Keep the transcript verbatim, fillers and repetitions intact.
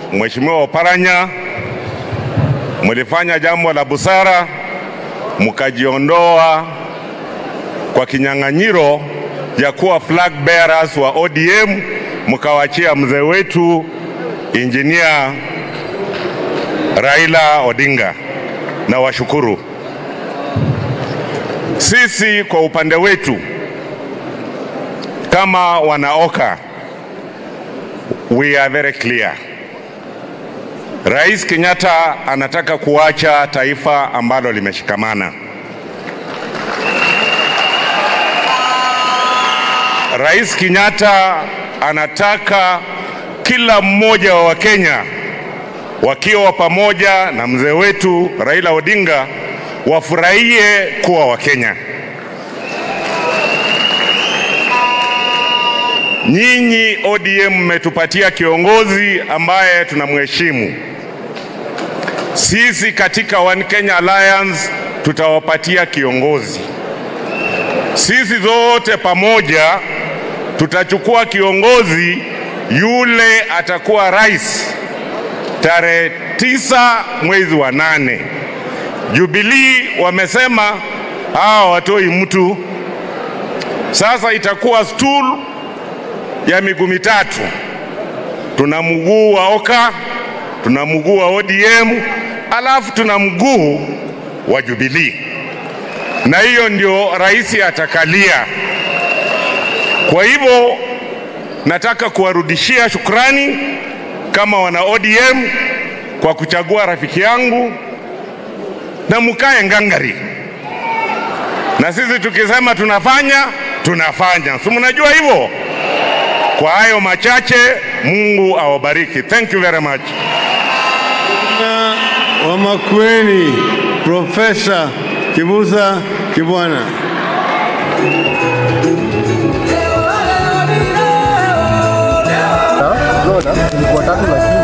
Mheshimiwa Oparanya, mlifanya jambo la busara, mkajiondoa kwa kinyang'anyiro ya kuwa flag bearers wa O D M, mkawachia mzee wetu Engineer Raila Odinga, na washukuru. Sisi kwa upande wetu kama wanaoka, we are very clear. Rais Kenyatta anataka kuacha taifa ambalo limeshikamana. Rais Kenyatta anataka kila mmoja wa Wakenya wakiwa pamoja na mzee wetu Raila Odinga wafurahie kuwa Wakenya. Nyinyi O D M mmetupatia kiongozi ambaye tunamheshimu. Sisi katika One Kenya Alliance tutawapatia kiongozi. Sisi zote pamoja tutachukua kiongozi yule atakuwa rais tarehe tisa mwezi wa nane. Jubilee wamesema hao watoi mtu. Sasa itakuwa stool ya miguu mitatu. Tuna mguu wa Oka, tuna mguu wa O D M, alafu tuna mguu wa Jubilee. Na hiyo ndio rais atakalia. Kwa hivyo nataka kuwarudishia shukrani kama wana O D M kwa kuchagua rafiki yangu, na mkae ngangari. Na sisi tukisema tunafanya, tunafanya. Si mnajua hivyo? Kwa hayo machache, Mungu awabariki. Thank you very much. Wa Makueni, Profesa Kibuza Kibwana. Zoda, ni kwa tatu lakini